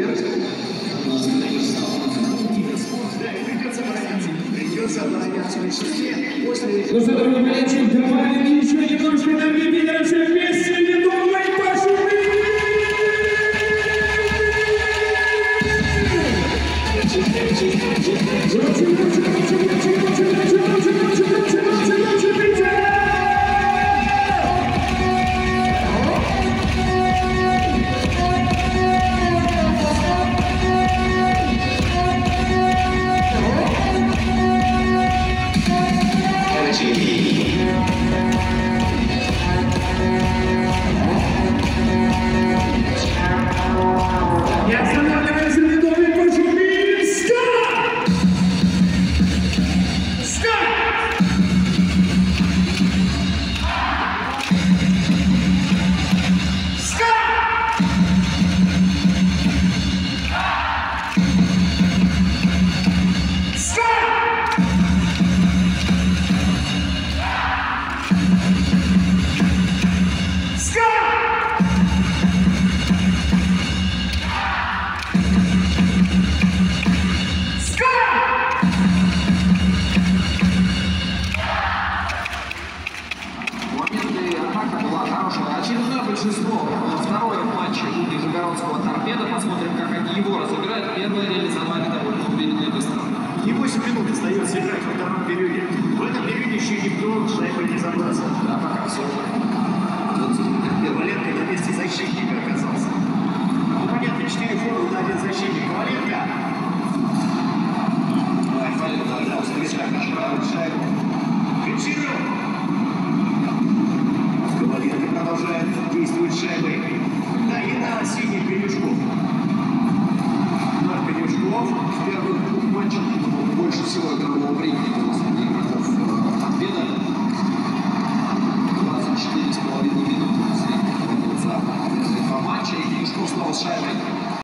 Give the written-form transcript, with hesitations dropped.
вверх. Придется обороняться в высоте после... Ну что, дорогой болельщик, добавим еще немножко энергии Питера, все вместе, ведомый пошумим! Очередное большинство. Второе в матче у Нижегородского торпеда. Посмотрим, как они его разыграют. Первое реализовали довольно уверенно и быстро. И 8 минут остается играть во втором периоде. В этом периоде еще никто шайбой не забрался. Да, пока все.